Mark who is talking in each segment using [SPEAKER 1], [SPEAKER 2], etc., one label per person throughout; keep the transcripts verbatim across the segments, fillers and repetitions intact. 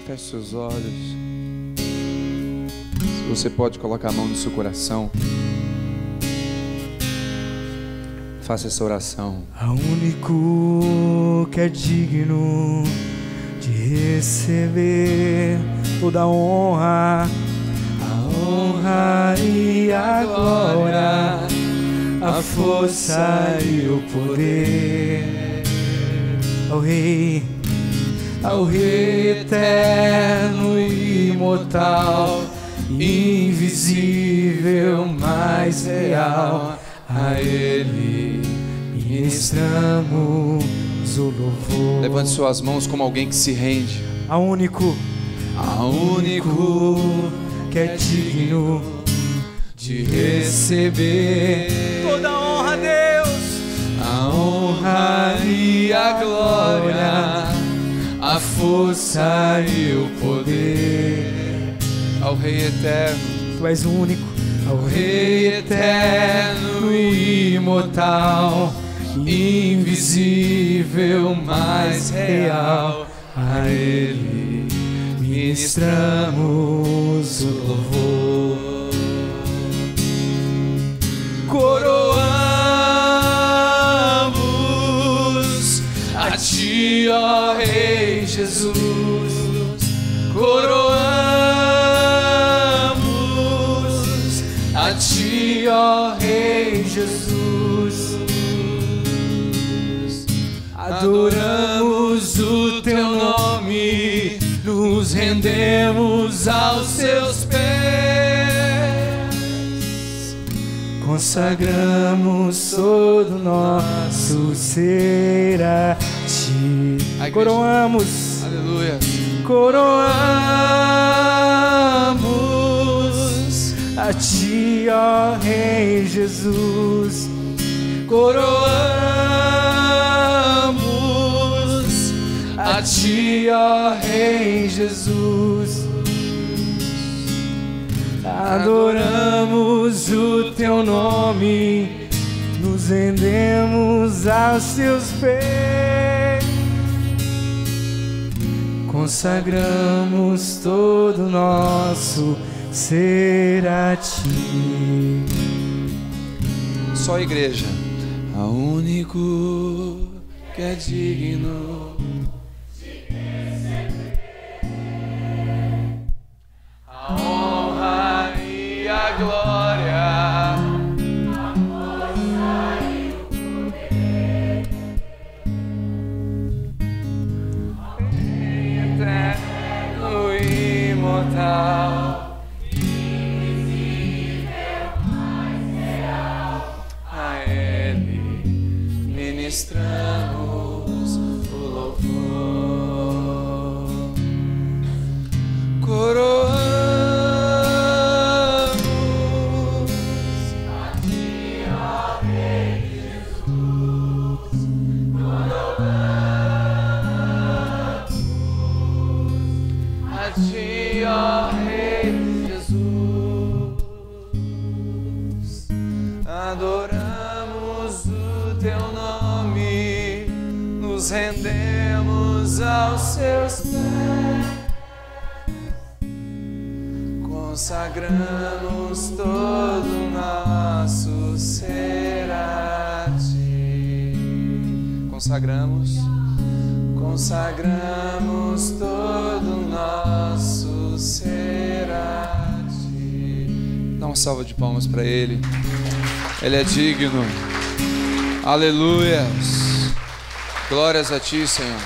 [SPEAKER 1] Feche seus olhos. Se você pode colocar a mão no seu coração, faça essa oração.
[SPEAKER 2] Ao único que é digno de receber toda a honra, a honra e a glória, a força e o poder, ao Rei, ao Rei eterno e imortal, invisível, mais real, a Ele ministramos o louvor.
[SPEAKER 1] Levante suas mãos como alguém que se rende.
[SPEAKER 2] Ao único,
[SPEAKER 1] Ao único
[SPEAKER 2] que é digno
[SPEAKER 1] de receber
[SPEAKER 2] toda a honra a Deus,
[SPEAKER 1] a honra e a glória, a força e o poder, ao Rei eterno.
[SPEAKER 2] Tu és o único,
[SPEAKER 1] Ao Rei eterno e imortal, invisível, mais real, a Ele ministramos o louvor. Coroamos a Ti, ó Rei Jesus, coroamos a Ti, ó Rei Jesus, adoramos o Teu nome, nos rendemos aos Teus pés,
[SPEAKER 2] consagramos todo nosso ser a Ti. Coroamos,
[SPEAKER 1] aleluia,
[SPEAKER 2] coroamos a Ti, ó Rei Jesus, coroamos a Ti, ó Rei Jesus, adoramos o Teu nome, nos rendemos aos Teus pés, consagramos todo o nosso ser a Ti.
[SPEAKER 1] só a igreja. Ao único que é digno a honra e a glória, a força e o poder, ao Rei eterno e imortal, ministramos o louvor. Coroamos a Ti, ó Rei Jesus, coroamos a Ti, ó Rei Jesus, adoramos o Teu nome, nos rendemos aos Seus pés, consagramos todo o nosso ser a Ti. Consagramos, consagramos todo o nosso ser a Ti. Dá uma salva de palmas para Ele. Ele é digno. Aleluia. Glórias a Ti, Senhor.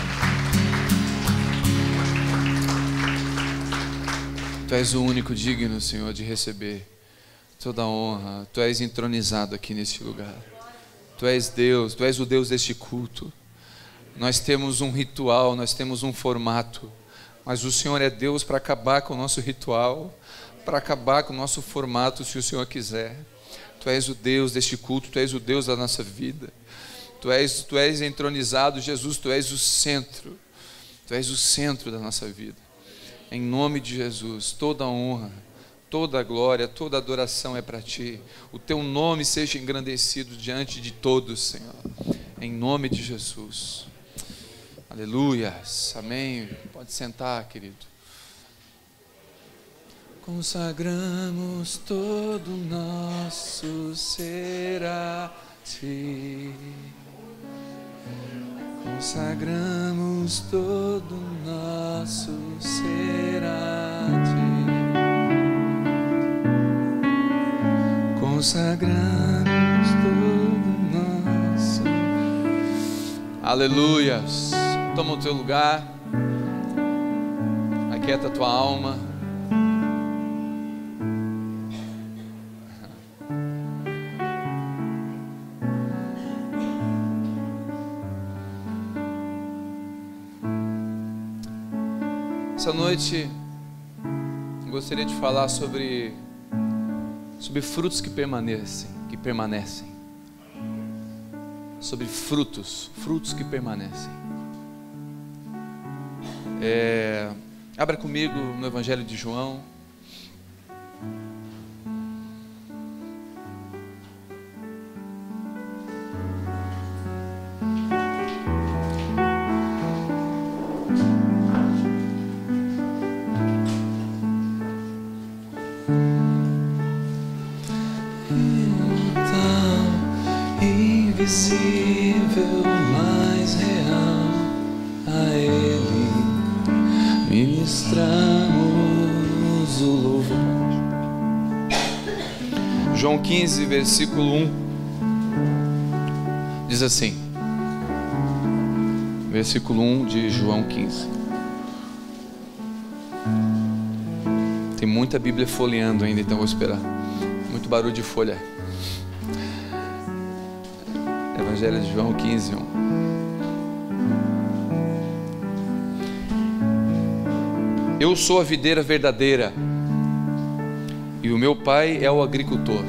[SPEAKER 1] Tu és o único digno, Senhor, de receber toda a honra. Tu és entronizado aqui neste lugar. Tu és Deus, Tu és o Deus deste culto. Nós temos um ritual, nós temos um formato, mas o Senhor é Deus para acabar com o nosso ritual, para acabar com o nosso formato, se o Senhor quiser. Tu és o Deus deste culto, Tu és o Deus da nossa vida. Tu és, tu és entronizado, Jesus, Tu és o centro. Tu és o centro da nossa vida. Em nome de Jesus, toda a honra, toda a glória, toda a adoração é para Ti. O Teu nome seja engrandecido diante de todos, Senhor. Em nome de Jesus. Aleluia. Aleluias, amém. Pode sentar, querido. Consagramos todo o nosso ser a Ti. Consagramos todo o nosso ser a Ti. Consagramos todo o nosso. Aleluias. Toma o teu lugar. Aquieta a tua alma. Essa noite eu gostaria de falar sobre sobre frutos que permanecem, que permanecem. Sobre frutos, frutos que permanecem. É, abra comigo no Evangelho de João.
[SPEAKER 3] Invisível, mais real, a Ele ministramos o louvor.
[SPEAKER 1] João quinze, versículo um, diz assim, versículo um de João quinze. Tem muita Bíblia folheando ainda, então vou esperar. Muito barulho de folha. Evangelho de João quinze, um. Eu sou a videira verdadeira e o meu pai é o agricultor.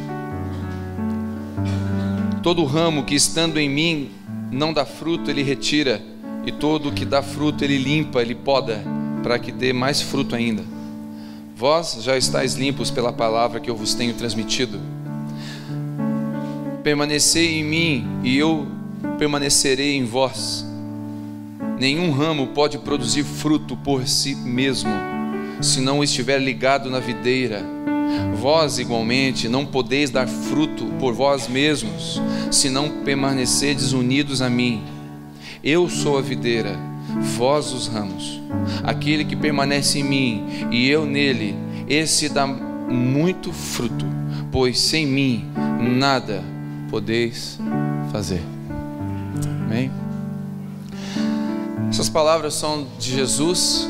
[SPEAKER 1] Todo ramo que estando em mim não dá fruto, ele retira, e todo que dá fruto ele limpa, ele poda, para que dê mais fruto ainda. Vós já estáis limpos pela palavra que eu vos tenho transmitido. Permanecei em mim e eu permanecerei em vós. Nenhum ramo pode produzir fruto por si mesmo, se não estiver ligado na videira. Vós igualmente não podeis dar fruto por vós mesmos, se não permanecerdes unidos a mim. Eu sou a videira, vós os ramos. Aquele que permanece em mim e eu nele, esse dá muito fruto, pois sem mim nada podeis fazer. Amém? Essas palavras são de Jesus.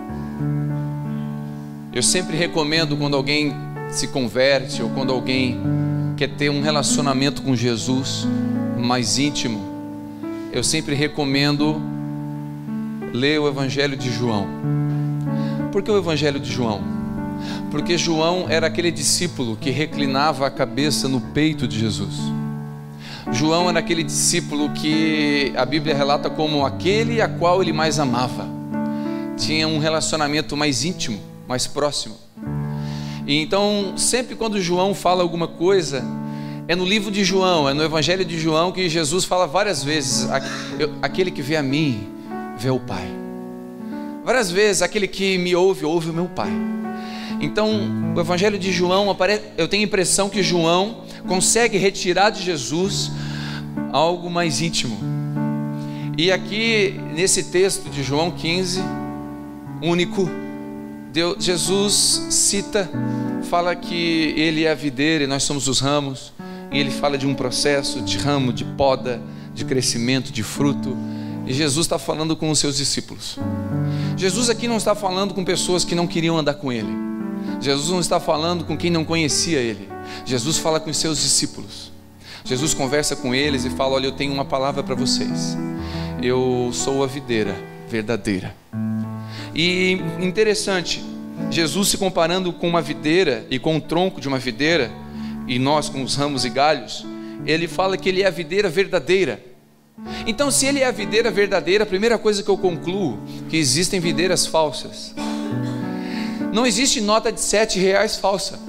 [SPEAKER 1] Eu sempre recomendo, quando alguém se converte ou quando alguém quer ter um relacionamento com Jesus mais íntimo, eu sempre recomendo ler o Evangelho de João. Por que o Evangelho de João? Porque João era aquele discípulo que reclinava a cabeça no peito de Jesus. João era aquele discípulo que a Bíblia relata como aquele a qual ele mais amava. Tinha um relacionamento mais íntimo, mais próximo. E então, sempre quando João fala alguma coisa, é no livro de João, é no Evangelho de João que Jesus fala várias vezes: aquele que vê a mim, vê o Pai. Várias vezes, aquele que me ouve, ouve o meu Pai. Então, o Evangelho de João, eu tenho a impressão que João consegue retirar de Jesus algo mais íntimo. E aqui, nesse texto de João quinze, único, Deus, Jesus cita, fala que Ele é a videira e nós somos os ramos. E Ele fala de um processo de ramo, de poda, de crescimento, de fruto. E Jesus está falando com os seus discípulos. Jesus aqui não está falando com pessoas que não queriam andar com Ele. Jesus não está falando com quem não conhecia Ele. Jesus fala com os seus discípulos. Jesus conversa com eles e fala: olha, eu tenho uma palavra para vocês. Eu sou a videira verdadeira. E interessante, Jesus se comparando com uma videira e com o tronco de uma videira, e nós com os ramos e galhos, Ele fala que Ele é a videira verdadeira. Então, se Ele é a videira verdadeira, a primeira coisa que eu concluo, que existem videiras falsas. Não existe nota de sete reais falsa.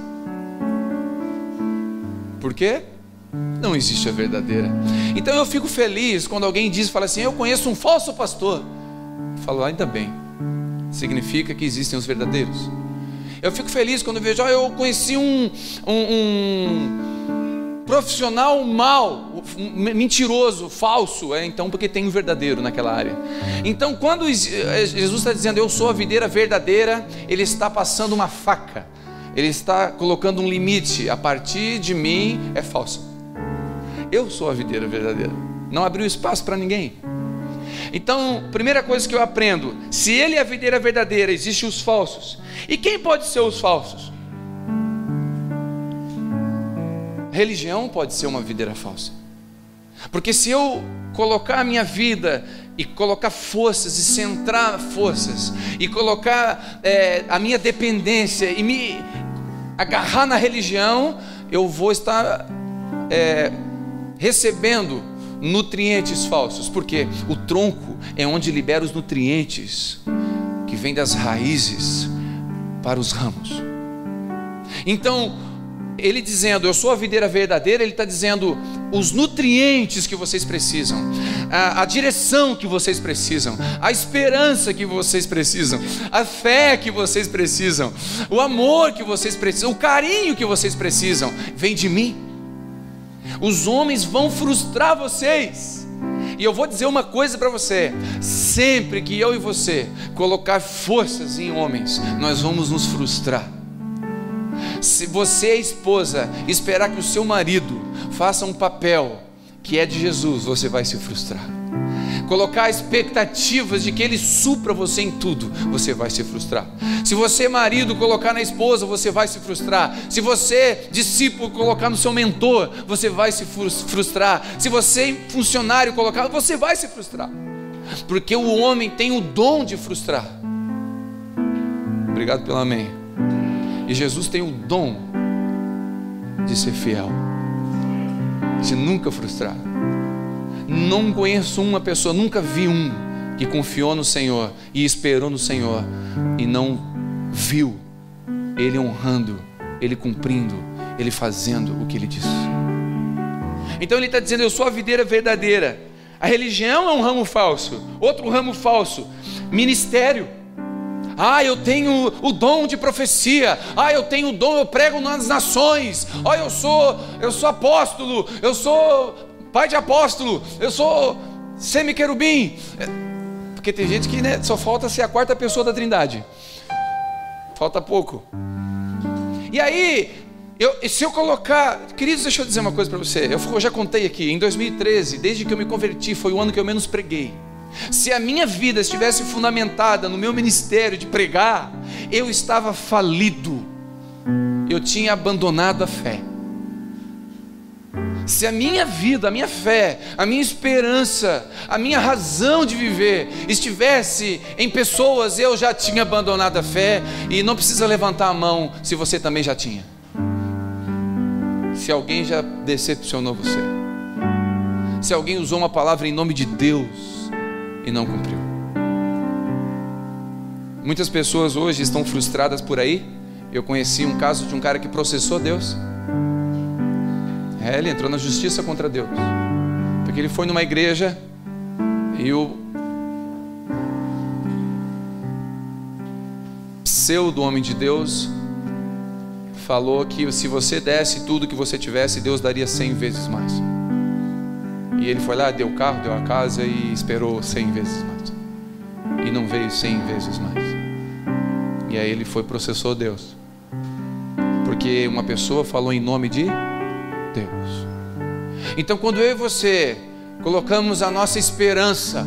[SPEAKER 1] Por quê? Não existe a verdadeira. Então eu fico feliz quando alguém diz, fala assim: eu conheço um falso pastor. Eu falo, ainda bem, significa que existem os verdadeiros. Eu fico feliz quando vejo, oh, eu conheci um, um, um profissional mau, mentiroso, falso, é, então porque tem um verdadeiro naquela área. Então quando Jesus está dizendo, eu sou a videira verdadeira, Ele está passando uma faca, Ele está colocando um limite, a partir de mim é falso. Eu sou a videira verdadeira, não abriu espaço para ninguém. Então, primeira coisa que eu aprendo, se Ele é a videira verdadeira, existem os falsos. E quem pode ser os falsos? Religião pode ser uma videira falsa. Porque se eu colocar a minha vida e colocar forças e centrar forças e colocar é, a minha dependência e me agarrar na religião, eu vou estar é, recebendo nutrientes falsos, porque o tronco é onde libera os nutrientes que vêm das raízes para os ramos. Então, Ele dizendo, eu sou a videira verdadeira, Ele está dizendo os nutrientes que vocês precisam, a, a direção que vocês precisam, a esperança que vocês precisam, a fé que vocês precisam, o amor que vocês precisam, o carinho que vocês precisam, vem de mim. Os homens vão frustrar vocês. E eu vou dizer uma coisa para você: sempre que eu e você colocar forças em homens, nós vamos nos frustrar. Se você, esposa, esperar que o seu marido faça um papel que é de Jesus, você vai se frustrar. Colocar expectativas de que ele supra você em tudo, você vai se frustrar. Se você, marido, colocar na esposa, você vai se frustrar. Se você, discípulo, colocar no seu mentor, você vai se frustrar. Se você, funcionário, colocar, você vai se frustrar. Porque o homem tem o dom de frustrar. Obrigado pelo amém. E Jesus tem o dom de ser fiel, de nunca frustrar. Não conheço uma pessoa, nunca vi um que confiou no Senhor e esperou no Senhor e não viu Ele honrando, Ele cumprindo, Ele fazendo o que Ele disse. Então Ele está dizendo, eu sou a videira verdadeira. A religião é um ramo falso. Outro ramo falso, ministério. Ah, eu tenho o dom de profecia. Ah, eu tenho o dom, eu prego nas nações. Ah, eu sou, eu sou apóstolo, eu sou pai de apóstolo, eu sou semi-querubim. Porque tem gente que, né, só falta ser a quarta pessoa da Trindade. Falta pouco. E aí, eu, se eu colocar... Queridos, deixa eu dizer uma coisa para você. Eu já contei aqui, em dois mil e treze, desde que eu me converti, foi o ano que eu menos preguei. Se a minha vida estivesse fundamentada no meu ministério de pregar, eu estava falido. Eu tinha abandonado a fé. Se a minha vida, a minha fé, a minha esperança, a minha razão de viver estivesse em pessoas, eu já tinha abandonado a fé. E não precisa levantar a mão se você também já tinha. Se alguém já decepcionou você, se alguém usou uma palavra em nome de Deus e não cumpriu. Muitas pessoas hoje estão frustradas por aí. Eu conheci um caso de um cara que processou Deus. É, ele entrou na justiça contra Deus, porque ele foi numa igreja e o pseudo homem de Deus falou que se você desse tudo que você tivesse, Deus daria cem vezes mais. E ele foi lá, deu o carro, deu a casa e esperou cem vezes mais, e não veio cem vezes mais. E aí ele foi, processou Deus, porque uma pessoa falou em nome de Deus. Então, quando eu e você colocamos a nossa esperança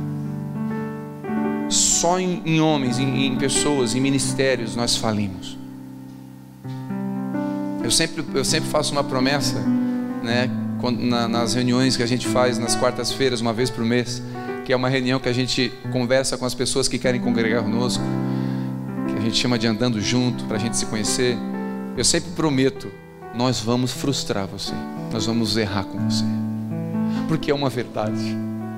[SPEAKER 1] só em, em homens, em, em pessoas, em ministérios, nós falimos. Eu sempre, eu sempre faço uma promessa, né, quando, na, nas reuniões que a gente faz nas quartas-feiras, uma vez por mês, que é uma reunião que a gente conversa com as pessoas que querem congregar conosco, que a gente chama de andando junto, para a gente se conhecer. Eu sempre prometo, nós vamos frustrar você, nós vamos errar com você, porque é uma verdade.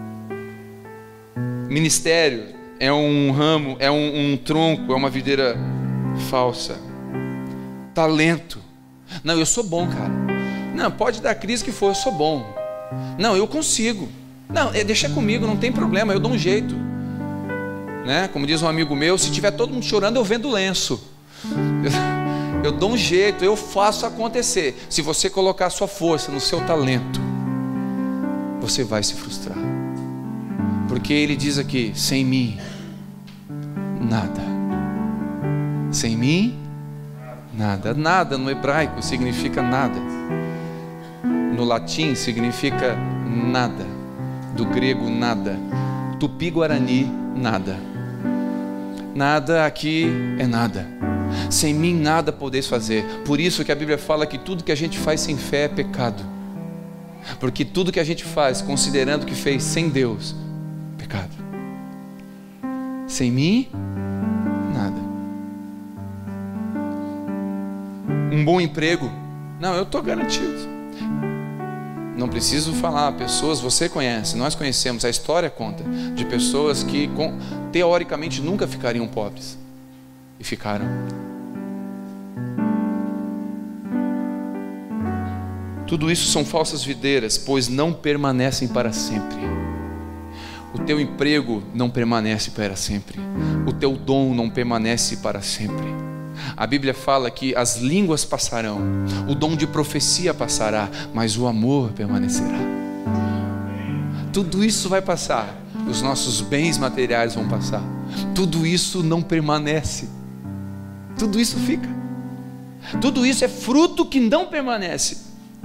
[SPEAKER 1] Ministério é um ramo, é um, um tronco, é uma videira falsa. Talento, não, eu sou bom, cara. Não, pode dar crise que for, eu sou bom. Não, eu consigo. Não, deixa comigo, não tem problema, eu dou um jeito. né? Como diz um amigo meu, se tiver todo mundo chorando, eu vendo lenço. Eu, eu dou um jeito, eu faço acontecer. Se você colocar a sua força no seu talento, você vai se frustrar. Porque ele diz aqui, sem mim, nada. Sem mim, nada. Nada no hebraico significa nada. No latim significa nada. Do grego, nada. Tupi-guarani, nada. Nada aqui é nada. Sem mim nada podeis fazer. Por isso que a Bíblia fala que tudo que a gente faz sem fé é pecado. Porque tudo que a gente faz considerando que fez sem Deus, pecado. Sem mim, nada. Um bom emprego, não, eu estou garantido. Não preciso falar, pessoas, você conhece, nós conhecemos, a história conta de pessoas que teoricamente nunca ficariam pobres e ficaram. Tudo isso são falsas videiras, pois não permanecem para sempre. O teu emprego não permanece para sempre. O teu dom não permanece para sempre. A Bíblia fala que as línguas passarão, o dom de profecia passará, mas o amor permanecerá. Tudo isso vai passar, os nossos bens materiais vão passar. Tudo isso não permanece. Tudo isso fica. Tudo isso é fruto que não permanece.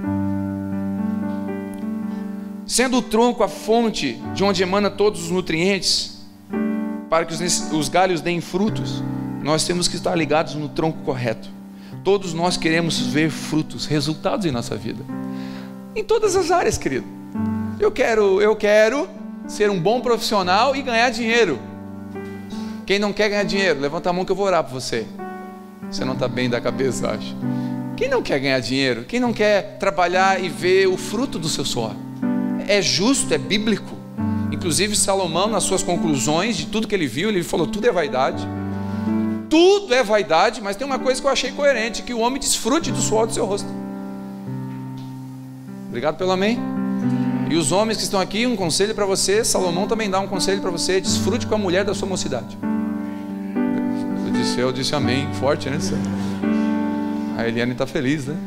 [SPEAKER 1] Sendo o tronco a fonte de onde emana todos os nutrientes, para que os, os galhos deem frutos, nós temos que estar ligados no tronco correto. Todos nós queremos ver frutos, resultados em nossa vida, em todas as áreas, querido. Eu quero, eu quero ser um bom profissional e ganhar dinheiro. Quem não quer ganhar dinheiro, levanta a mão que eu vou orar por você. Você não está bem da cabeça, acho. Quem não quer ganhar dinheiro? Quem não quer trabalhar e ver o fruto do seu suor? É justo, é bíblico. Inclusive Salomão, nas suas conclusões de tudo que ele viu, ele falou, tudo é vaidade. Tudo é vaidade, mas tem uma coisa que eu achei coerente, que o homem desfrute do suor do seu rosto. Obrigado pelo amém. E os homens que estão aqui, um conselho para você, Salomão também dá um conselho para você, desfrute com a mulher da sua mocidade. Eu disse, eu disse amém, forte, né? A Eliane está feliz, né?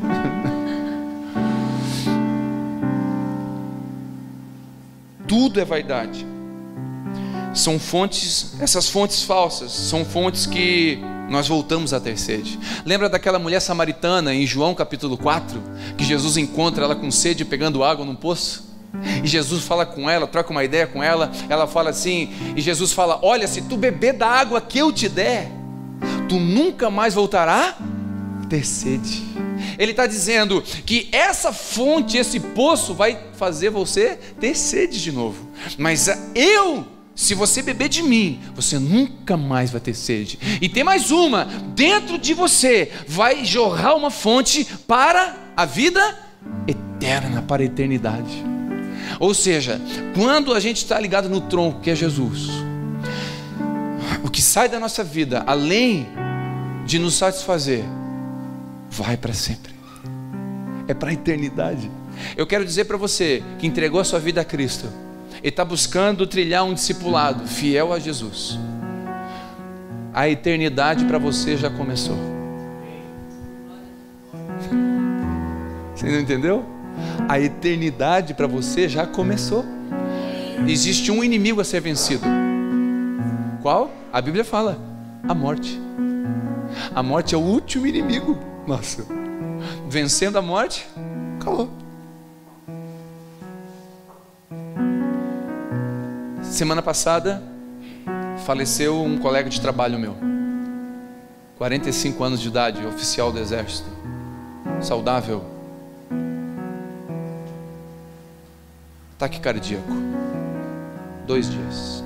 [SPEAKER 1] Tudo é vaidade. São fontes, essas fontes falsas, são fontes que nós voltamos a ter sede. Lembra daquela mulher samaritana em João capítulo quatro, que Jesus encontra ela com sede pegando água num poço? E Jesus fala com ela, troca uma ideia com ela, ela fala assim, e Jesus fala, olha, se tu beber da água que eu te der, tu nunca mais voltará a ter sede. Ele está dizendo que essa fonte, esse poço vai fazer você ter sede de novo. Mas eu, se você beber de mim, você nunca mais vai ter sede. E tem mais uma, dentro de você vai jorrar uma fonte para a vida eterna, para a eternidade. Ou seja, quando a gente está ligado no tronco que é Jesus, o que sai da nossa vida, além de nos satisfazer, vai para sempre, é para a eternidade. Eu quero dizer para você que entregou a sua vida a Cristo e está buscando trilhar um discipulado fiel a Jesus, a eternidade para você já começou. Você não entendeu? A eternidade para você já começou. Existe um inimigo a ser vencido. Qual? A Bíblia fala, a morte. A morte é o último inimigo. Nossa, vencendo a morte, acabou. Semana passada faleceu um colega de trabalho meu, quarenta e cinco anos de idade, oficial do exército, saudável, ataque cardíaco, dois dias,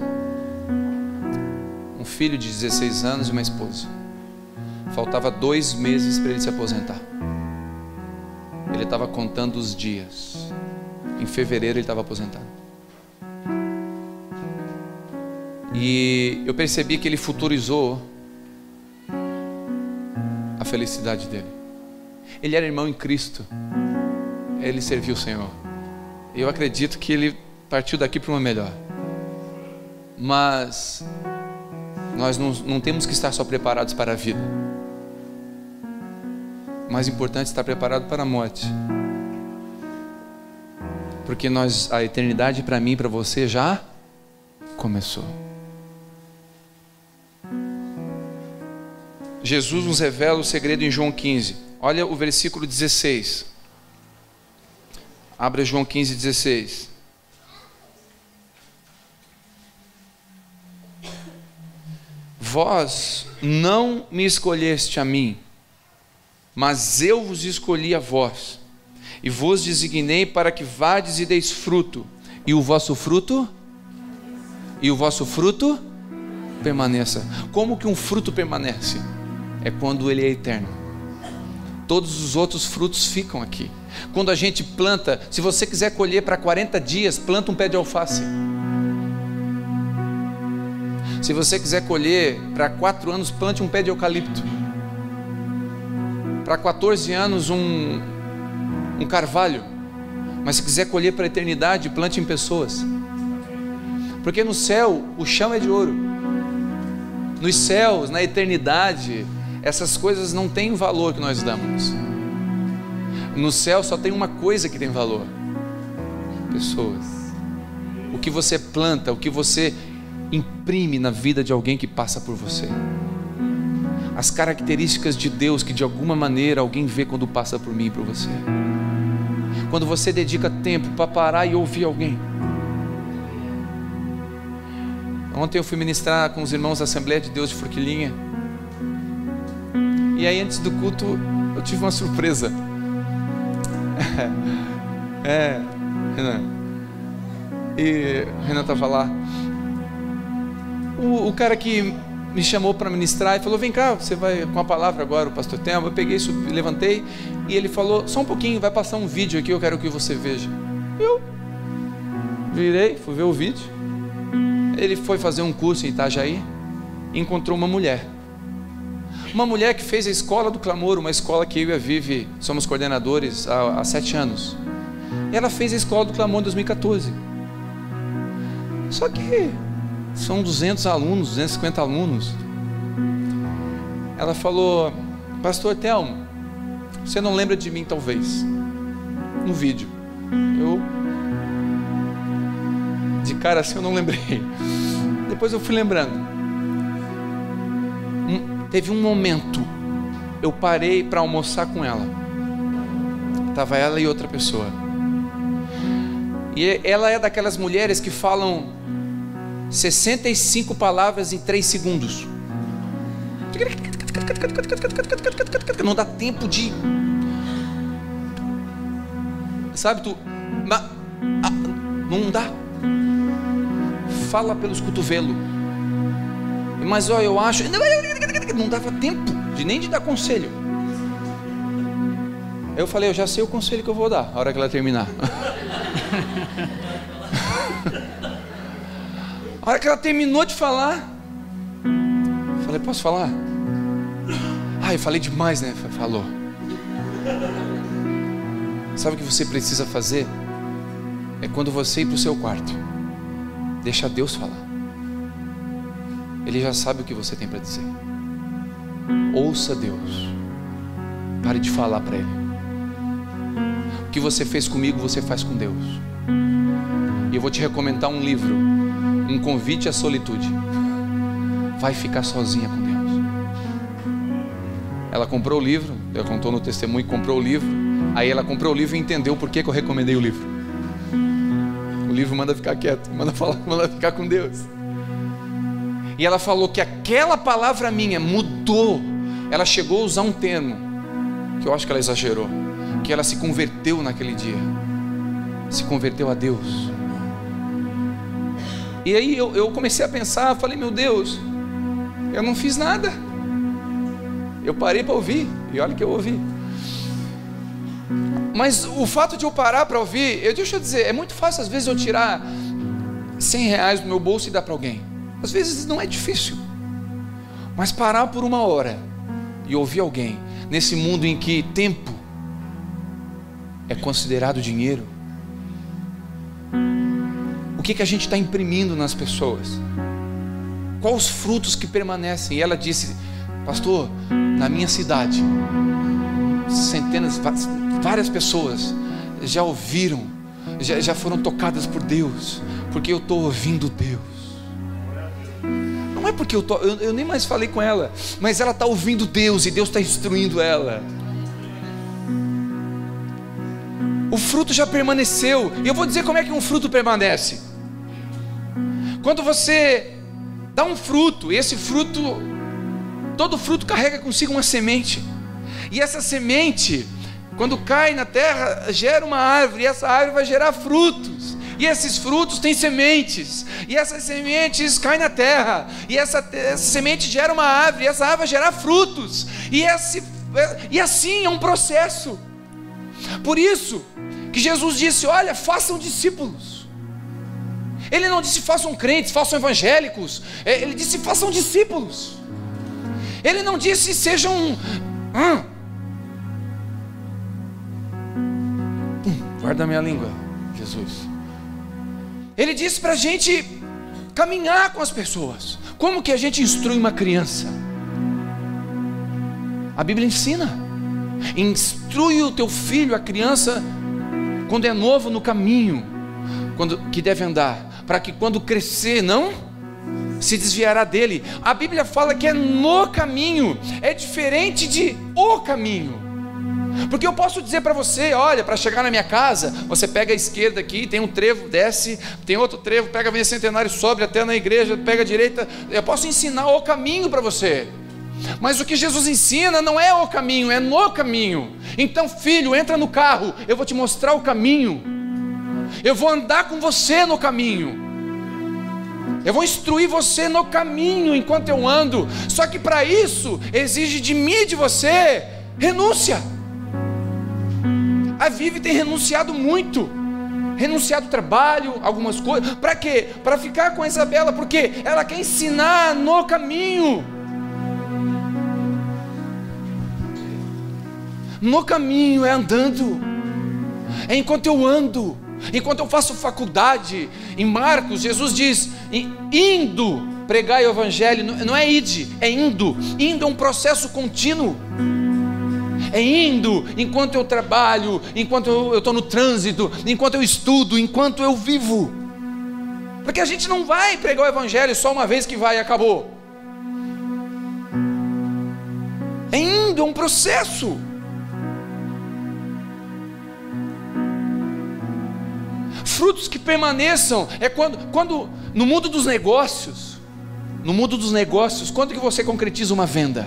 [SPEAKER 1] um filho de dezesseis anos e uma esposa. Faltava dois meses para ele se aposentar. Ele estava contando os dias. Em fevereiro ele estava aposentado. E eu percebi que ele futurizou a felicidade dele. Ele era irmão em Cristo. Ele serviu o Senhor. Eu acredito que ele partiu daqui para uma melhor. Mas Nós não, não temos que estar só preparados para a vida. O mais importante é estar preparado para a morte. Porque nós, a eternidade para mim e para você já começou. Jesus nos revela o segredo em João quinze. Olha o versículo dezesseis. Abra João quinze, dezesseis. Vós não me escolheste a mim, mas eu vos escolhi a vós, e vos designei para que vades e deis fruto, e o vosso fruto, e o vosso fruto permaneça. Como que um fruto permanece? É quando ele é eterno. Todos os outros frutos ficam aqui. Quando a gente planta, se você quiser colher para quarenta dias, planta um pé de alface. Se você quiser colher para quatro anos, plante um pé de eucalipto. Para quatorze anos, um, um carvalho. Mas se quiser colher para a eternidade, plante em pessoas. Porque no céu, o chão é de ouro. Nos céus, na eternidade, essas coisas não têm o valor que nós damos. No céu só tem uma coisa que tem valor: pessoas. O que você planta, o que você imprime na vida de alguém que passa por você. As características de Deus que de alguma maneira alguém vê quando passa por mim e por você. Quando você dedica tempo para parar e ouvir alguém. Ontem eu fui ministrar com os irmãos da Assembleia de Deus de Forquilinha. E aí antes do culto eu tive uma surpresa. É, Renan. E Renan estava lá. O, o cara que me chamou para ministrar e falou: vem cá, você vai com a palavra agora, o pastor Telmo. Eu peguei isso, levantei, e ele falou: só um pouquinho, vai passar um vídeo aqui, eu quero que você veja. Eu virei, fui ver o vídeo. Ele foi fazer um curso em Itajaí e encontrou uma mulher. Uma mulher que fez a Escola do Clamor, uma escola que eu e a Vivi somos coordenadores há, há sete anos. E ela fez a Escola do Clamor em dois mil e quatorze. Só que são duzentos alunos, duzentos e cinquenta alunos. Ela falou: pastor Telmo, você não lembra de mim talvez, no vídeo. Eu, de cara assim, eu não lembrei. Depois eu fui lembrando. um, Teve um momento, eu parei para almoçar com ela. Estava ela e outra pessoa. E ela é daquelas mulheres que falam sessenta e cinco palavras em três segundos. Não dá tempo de... Sabe, tu... Não dá. Fala pelos cotovelos. Mas ó, eu acho... Não dava tempo de nem de dar conselho. Eu falei: eu já sei o conselho que eu vou dar a hora que ela terminar. A hora que ela terminou de falar, eu falei: posso falar? Ah, eu falei demais, né? Falou. Sabe o que você precisa fazer? É quando você ir para o seu quarto, deixa Deus falar. Ele já sabe o que você tem para dizer. Ouça Deus. Pare de falar para Ele. O que você fez comigo, você faz com Deus. E eu vou te recomendar um livro, Um Convite à Solitude. Vai ficar sozinha com Deus. Ela comprou o livro, ela contou no testemunho que comprou o livro. Aí ela comprou o livro e entendeu por que que eu recomendei o livro. O livro manda ficar quieto, manda falar, manda ficar com Deus. E ela falou que aquela palavra minha mudou. Ela chegou a usar um termo que eu acho que ela exagerou, que ela se converteu naquele dia. Se converteu a Deus. E aí eu, eu comecei a pensar, falei: meu Deus, eu não fiz nada. Eu parei para ouvir, e olha que eu ouvi. Mas o fato de eu parar para ouvir, eu, deixa eu dizer, é muito fácil às vezes eu tirar cem reais do meu bolso e dar para alguém. Às vezes não é difícil. Mas parar por uma hora e ouvir alguém, nesse mundo em que tempo é considerado dinheiro, o que que a gente está imprimindo nas pessoas? Quais os frutos que permanecem? E ela disse: pastor, na minha cidade, centenas, várias pessoas já ouviram, já, já foram tocadas por Deus, porque eu estou ouvindo Deus. Não é porque eu, tô, eu, eu nem mais falei com ela, mas ela está ouvindo Deus e Deus está instruindo ela. O fruto já permaneceu. E eu vou dizer como é que um fruto permanece. Quando você dá um fruto, e esse fruto, todo fruto carrega consigo uma semente, e essa semente, quando cai na terra, gera uma árvore, e essa árvore vai gerar frutos, e esses frutos têm sementes, e essas sementes caem na terra, e essa, essa semente gera uma árvore, e essa árvore vai gerar frutos, e, esse, e assim é um processo. Por isso que Jesus disse: olha, façam discípulos. Ele não disse façam crentes, façam evangélicos, ele disse façam discípulos. Ele não disse sejam hum, hum, guarda minha língua, Jesus. Ele disse para a gente caminhar com as pessoas. Como que a gente instrui uma criança? A Bíblia ensina: instrui o teu filho, a criança, quando é novo, no caminho quando, que deve andar, para que quando crescer não se desviará dele. A Bíblia fala que é no caminho, é diferente de o caminho. Porque eu posso dizer para você: olha, para chegar na minha casa, você pega a esquerda aqui, tem um trevo, desce, tem outro trevo, pega a Avenida Centenário, sobe até na igreja, pega a direita. Eu posso ensinar o caminho para você, mas o que Jesus ensina não é o caminho, é no caminho. Então, filho, entra no carro, eu vou te mostrar o caminho, eu vou andar com você no caminho, eu vou instruir você no caminho enquanto eu ando. Só que para isso exige de mim e de você renúncia. A Vivi tem renunciado muito, renunciado ao trabalho, algumas coisas. Para quê? Para ficar com a Isabela, porque ela quer ensinar no caminho. No caminho é andando, é enquanto eu ando, enquanto eu faço faculdade. Em Marcos, Jesus diz: indo pregar o evangelho. Não é ide, é indo. Indo é um processo contínuo. É indo enquanto eu trabalho, enquanto eu estou no trânsito, enquanto eu estudo, enquanto eu vivo. Porque a gente não vai pregar o evangelho só uma vez que vai e acabou. É indo, é um processo. Frutos que permaneçam é quando, quando no mundo dos negócios, no mundo dos negócios, quando que você concretiza uma venda?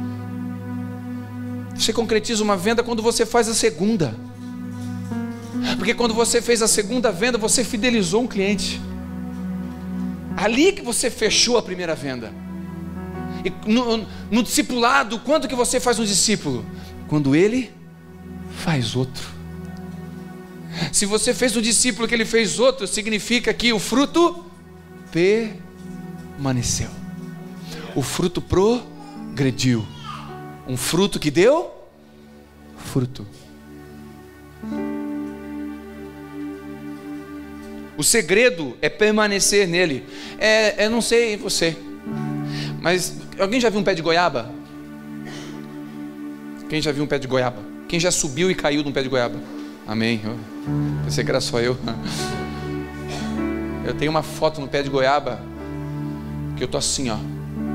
[SPEAKER 1] Você concretiza uma venda quando você faz a segunda. Porque quando você fez a segunda venda, você fidelizou um cliente. Ali que você fechou a primeira venda. E no, no discipulado, quando que você faz um discípulo? Quando ele faz outro. Se você fez um discípulo que ele fez outro, significa que o fruto permaneceu, o fruto progrediu. Um fruto que deu fruto. O segredo é permanecer nele. É, eu não sei você, mas alguém já viu um pé de goiaba? Quem já viu um pé de goiaba? Quem já subiu e caiu num pé de goiaba? Amém. Eu pensei que era só eu. Eu tenho uma foto no pé de goiaba que eu tô assim, ó.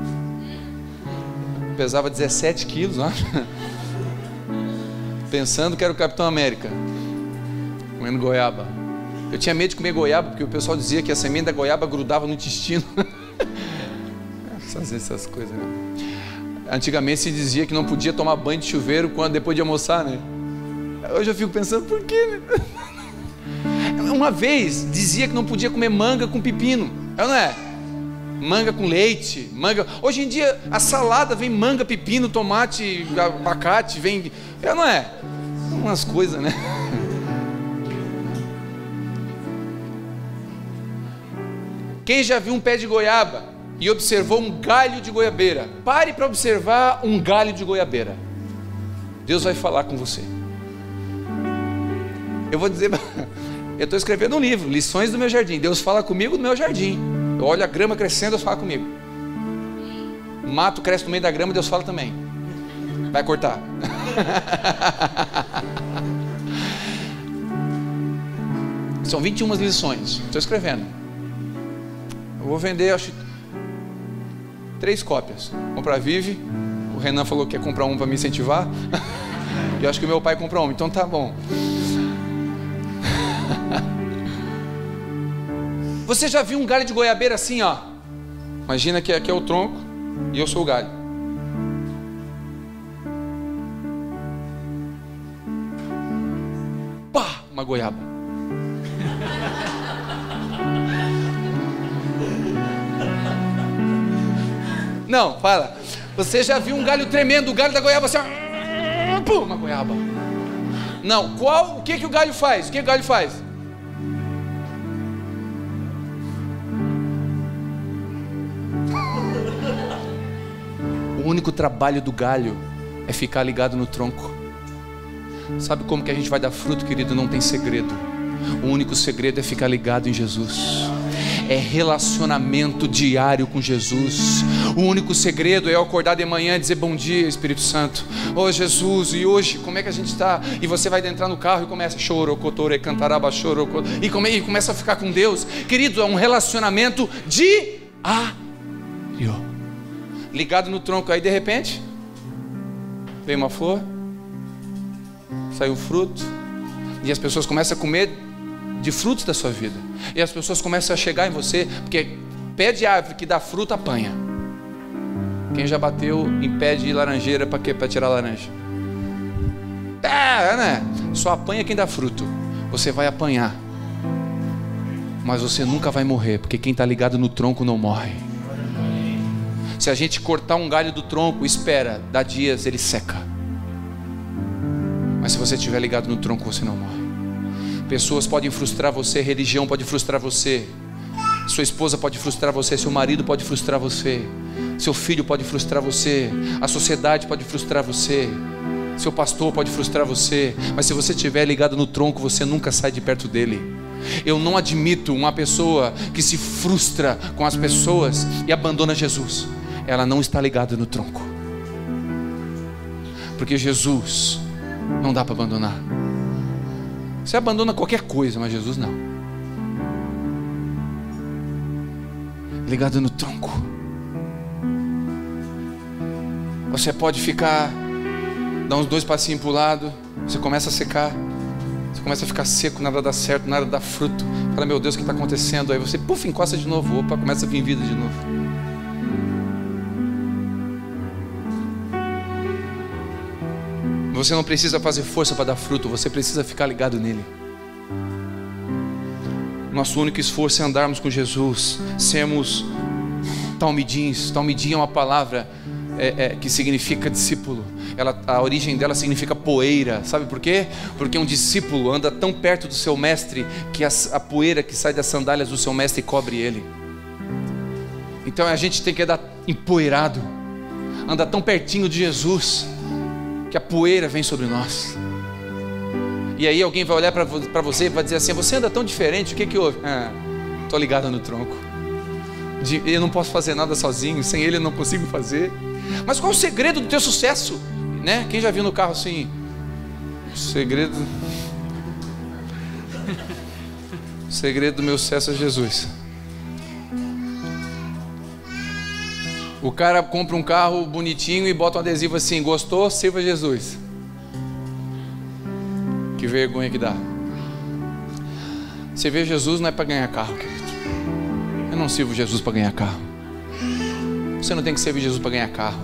[SPEAKER 1] Pesava dezessete quilos, ó. Pensando que era o Capitão América, comendo goiaba. Eu tinha medo de comer goiaba, porque o pessoal dizia que a semente da goiaba grudava no intestino. Fazer essas coisas, né? Antigamente se dizia que não podia tomar banho de chuveiro quando, depois de almoçar, né? Hoje eu fico pensando, por quê? Uma vez dizia que não podia comer manga com pepino, não é? Manga com leite, manga. Hoje em dia a salada vem manga, pepino, tomate, abacate, vem. É, não é? Umas coisas, né? Quem já viu um pé de goiaba e observou um galho de goiabeira, pare para observar um galho de goiabeira. Deus vai falar com você. Eu vou dizer, eu estou escrevendo um livro, Lições do Meu Jardim. Deus fala comigo no meu jardim. Eu olho a grama crescendo, Deus fala comigo. mato cresce no meio da grama, Deus fala também. Vai cortar. São vinte e uma lições. Estou escrevendo. Eu vou vender, acho, três cópias. Comprar a Vive. O Renan falou que quer comprar um para me incentivar. E eu acho que o meu pai comprou um, então tá bom. Você já viu um galho de goiabeira assim, ó? Imagina que aqui é o tronco e eu sou o galho. Pá! Uma goiaba. Não, fala. Você já viu um galho tremendo, o galho da goiaba assim, ó, pum, uma goiaba. Não, qual, o que que o galho faz? O que que o galho faz? O único trabalho do galho é ficar ligado no tronco. Sabe como que a gente vai dar fruto, querido? Não tem segredo. O único segredo é ficar ligado em Jesus. É relacionamento diário com Jesus. O único segredo é eu acordar de manhã e dizer bom dia, Espírito Santo. Oh Jesus, e hoje como é que a gente está? E você vai entrar no carro e começa choro, cotore, cantaraba, choro, e, come, e começa a ficar com Deus. Querido, é um relacionamento diário, ligado no tronco. Aí de repente vem uma flor, sai um fruto, e as pessoas começam a comer de frutos da sua vida. E as pessoas começam a chegar em você, porque pé de árvore que dá fruto apanha. Quem já bateu em pé de laranjeira para quê? Para tirar laranja? É, né? Só apanha quem dá fruto. Você vai apanhar, mas você nunca vai morrer, porque quem está ligado no tronco não morre. Se a gente cortar um galho do tronco, espera, dá dias, ele seca. Mas se você estiver ligado no tronco, você não morre. Pessoas podem frustrar você, religião pode frustrar você, sua esposa pode frustrar você, seu marido pode frustrar você, seu filho pode frustrar você, a sociedade pode frustrar você, seu pastor pode frustrar você, mas se você estiver ligado no tronco, você nunca sai de perto dele. Eu não admito uma pessoa que se frustra com as pessoas e abandona Jesus. Ela não está ligada no tronco, porque Jesus não dá para abandonar. Você abandona qualquer coisa, mas Jesus não. Ligado no tronco. Você pode ficar, dar uns dois passinhos para o lado, você começa a secar, você começa a ficar seco, nada dá certo, nada dá fruto. Fala, meu Deus, o que está acontecendo? Aí você, puf, encosta de novo, opa, começa a vir vida de novo. Você não precisa fazer força para dar fruto, você precisa ficar ligado nele. Nosso único esforço é andarmos com Jesus, sermos talmidins. Talmidim é uma palavra é, é, que significa discípulo. Ela, a origem dela significa poeira. Sabe por quê? Porque um discípulo anda tão perto do seu mestre que a, a poeira que sai das sandálias do seu mestre cobre ele. Então a gente tem que andar empoeirado, andar tão pertinho de Jesus que a poeira vem sobre nós. E aí alguém vai olhar para você e vai dizer assim, você anda tão diferente, o que que houve? Ah, estou ligado no tronco. De, eu não posso fazer nada sozinho, sem ele eu não consigo fazer. Mas qual é o segredo do teu sucesso? Né? Quem já viu no carro assim, o segredo o segredo do meu sucesso é Jesus. O cara compra um carro bonitinho e bota um adesivo assim, gostou? Sirva Jesus. Que vergonha que dá. Servir Jesus não é para ganhar carro, querido. Eu não sirvo Jesus para ganhar carro. Você não tem que servir Jesus para ganhar carro.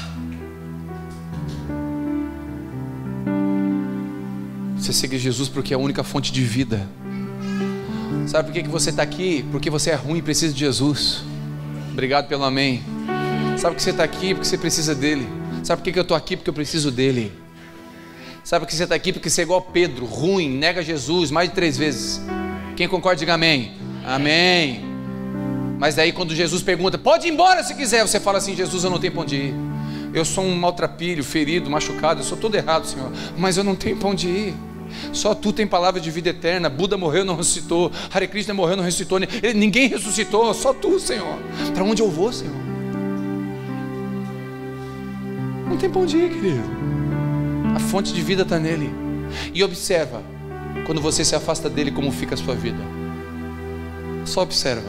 [SPEAKER 1] Você segue Jesus porque é a única fonte de vida. Sabe por que você está aqui? Porque você é ruim e precisa de Jesus. Obrigado pelo amém. Sabe que você está aqui porque você precisa dele. Sabe por que eu estou aqui? Porque eu preciso dele. Sabe que você está aqui porque você é igual Pedro, ruim, nega Jesus mais de três vezes. Quem concorda, diga amém. Amém. Mas daí quando Jesus pergunta, pode ir embora se quiser, você fala assim, Jesus, eu não tenho para onde ir. Eu sou um maltrapilho, ferido, machucado, eu sou todo errado, Senhor, mas eu não tenho para onde ir. Só tu tem palavra de vida eterna. Buda morreu, não ressuscitou. Hare Krishna morreu, não ressuscitou. Ninguém ressuscitou, só tu, Senhor. Para onde eu vou, Senhor? Não tem pra onde ir, querido. A fonte de vida está nele. E observa, quando você se afasta dele, como fica a sua vida. Só observa.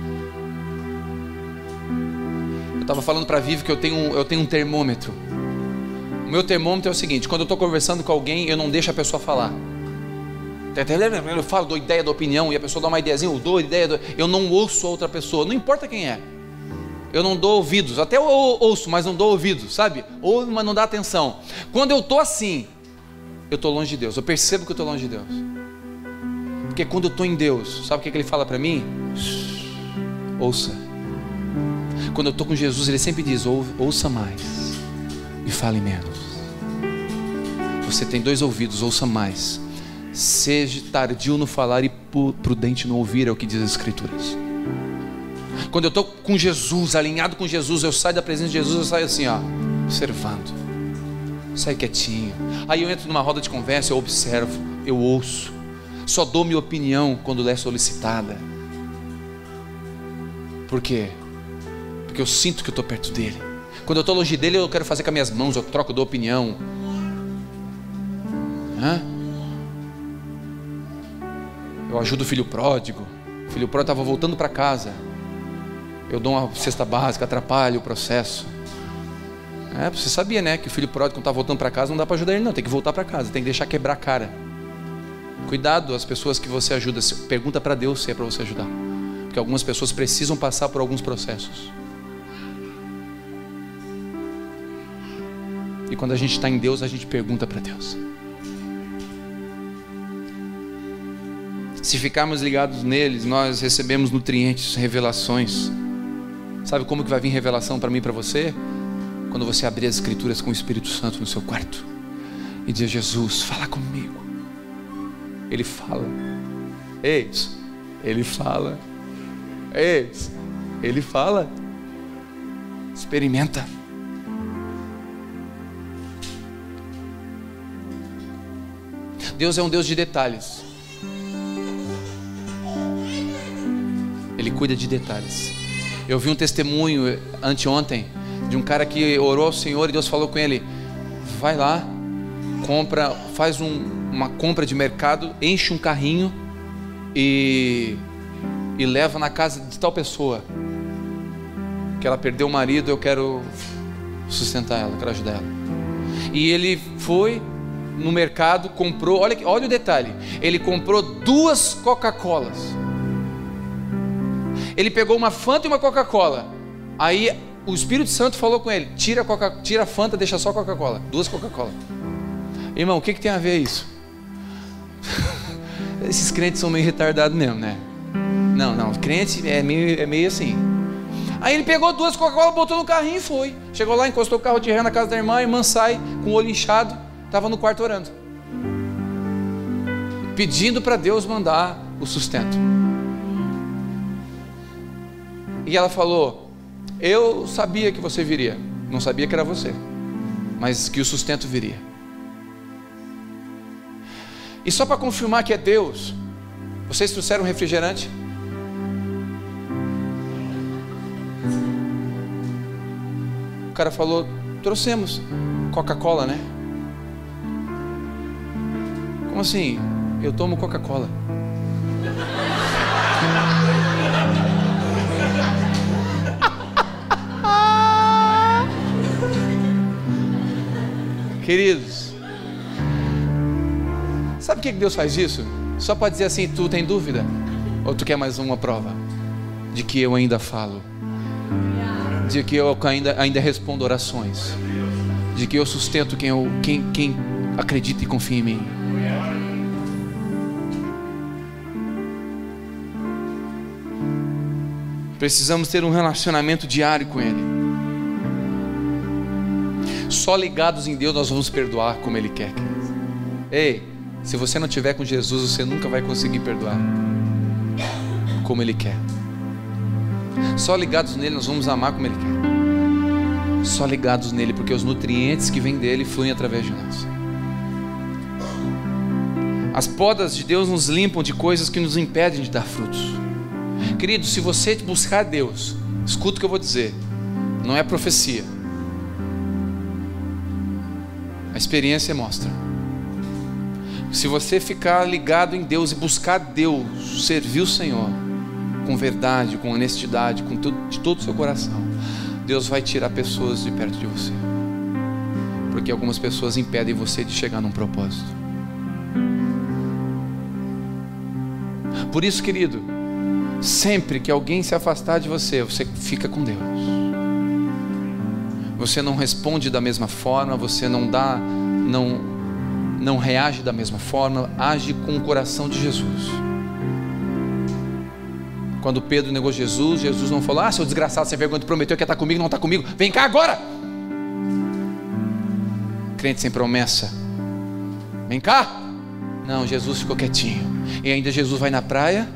[SPEAKER 1] Eu estava falando para a Vivi que eu tenho, eu tenho um termômetro. O meu termômetro é o seguinte: quando eu estou conversando com alguém, eu não deixo a pessoa falar. Eu falo, dou ideia da opinião, e a pessoa dá uma ideiazinha, eu dou ideia, do... eu não ouço a outra pessoa, não importa quem é. Eu não dou ouvidos, até eu ouço, mas não dou ouvidos, sabe? Ouvo, mas não dá atenção. Quando eu estou assim, eu estou longe de Deus, eu percebo que eu estou longe de Deus. Porque quando eu estou em Deus, sabe o que, que Ele fala para mim? Ouça. Quando eu estou com Jesus, Ele sempre diz, ouça mais e fale menos. Você tem dois ouvidos, ouça mais. Seja tardio no falar e prudente no ouvir, é o que diz as Escrituras. Quando eu estou com Jesus, alinhado com Jesus, eu saio da presença de Jesus, eu saio assim, ó, observando, saio quietinho. Aí eu entro numa roda de conversa, eu observo, eu ouço. Só dou minha opinião quando é solicitada. Por quê? Porque eu sinto que eu estou perto dele. Quando eu estou longe dele, eu quero fazer com as minhas mãos, eu troco, dou opinião. Hã? Eu ajudo o filho pródigo. O filho pródigo estava voltando para casa. Eu dou uma cesta básica, atrapalho o processo. É, você sabia, né? Que o filho pródigo, quando está voltando para casa, não dá para ajudar ele, não. Tem que voltar para casa, tem que deixar quebrar a cara. Cuidado, as pessoas que você ajuda, pergunta para Deus se é para você ajudar. Porque algumas pessoas precisam passar por alguns processos. E quando a gente está em Deus, a gente pergunta para Deus. Se ficarmos ligados neles, nós recebemos nutrientes, revelações. Sabe como que vai vir revelação para mim e para você? Quando você abrir as Escrituras com o Espírito Santo no seu quarto e dizer, Jesus, fala comigo. Ele fala. Eis, Ele fala. Eis, Ele fala. Experimenta. Deus é um Deus de detalhes. Ele cuida de detalhes. Eu vi um testemunho anteontem de um cara que orou ao Senhor e Deus falou com ele, vai lá, compra, faz um, uma compra de mercado, enche um carrinho e, e leva na casa de tal pessoa, que ela perdeu o marido, eu quero sustentar ela, quero ajudar ela. E ele foi no mercado, comprou, olha, olha o detalhe, ele comprou duas Coca-Colas. Ele pegou uma Fanta e uma Coca-Cola. Aí o Espírito Santo falou com ele, tira a, Coca, tira a Fanta, deixa só a Coca-Cola. Duas Coca-Cola. Irmão, o que, que tem a ver isso? Esses crentes são meio retardados mesmo, né? Não, não, crente é meio, é meio assim. Aí ele pegou duas Coca-Cola, botou no carrinho e foi. Chegou lá, encostou o carro de ré na casa da irmã, a irmã sai com o olho inchado, estava no quarto orando. Pedindo para Deus mandar o sustento. E ela falou, eu sabia que você viria, não sabia que era você, mas que o sustento viria. E só para confirmar que é Deus, vocês trouxeram refrigerante? O cara falou, trouxemos. Coca-Cola, né? Como assim? Eu tomo Coca-Cola. Queridos, sabe por que Deus faz isso? Só para dizer assim, tu tem dúvida? Ou tu quer mais uma prova? De que eu ainda falo, de que eu ainda, ainda respondo orações, de que eu sustento quem, eu, quem, quem acredita e confia em mim. Precisamos ter um relacionamento diário com Ele. Só ligados em Deus nós vamos perdoar como Ele quer. Ei, se você não estiver com Jesus, você nunca vai conseguir perdoar como Ele quer. Só ligados nele nós vamos amar como Ele quer. Só ligados nele, porque os nutrientes que vêm dele fluem através de nós. As podas de Deus nos limpam de coisas que nos impedem de dar frutos. Querido, se você buscar Deus, escuta o que eu vou dizer, não é profecia. A experiência mostra. Se você ficar ligado em Deus e buscar Deus, servir o Senhor com verdade, com honestidade, com tudo, de todo o seu coração, Deus vai tirar pessoas de perto de você, porque algumas pessoas impedem você de chegar num propósito. Por isso, querido, sempre que alguém se afastar de você, você fica com Deus. Você não responde da mesma forma, você não dá, não, não reage da mesma forma, age com o coração de Jesus. Quando Pedro negou Jesus, Jesus não falou: ah, seu desgraçado, sem vergonha, tu prometeu que ia estar comigo, não está comigo, vem cá agora. Crente sem promessa, vem cá. Não, Jesus ficou quietinho. E ainda Jesus vai na praia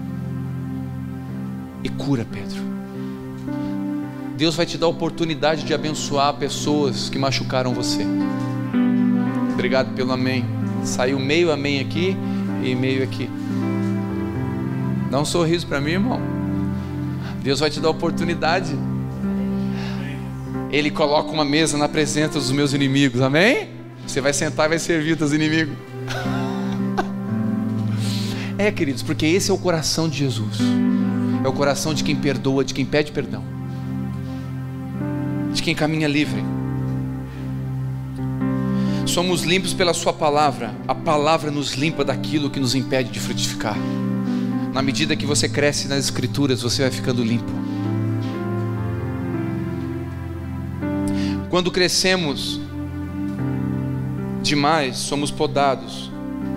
[SPEAKER 1] e cura Pedro. Deus vai te dar a oportunidade de abençoar pessoas que machucaram você. Obrigado pelo amém. Saiu meio amém aqui e meio aqui. Dá um sorriso para mim, irmão. Deus vai te dar a oportunidade. Ele coloca uma mesa na presença dos meus inimigos, amém? Você vai sentar e vai servir os teus inimigos. É, queridos, porque esse é o coração de Jesus. É o coração de quem perdoa, de quem pede perdão, de quem caminha livre. Somos limpos pela sua palavra. A palavra nos limpa daquilo que nos impede de frutificar. Na medida que você cresce nas escrituras, você vai ficando limpo. Quando crescemos demais, somos podados.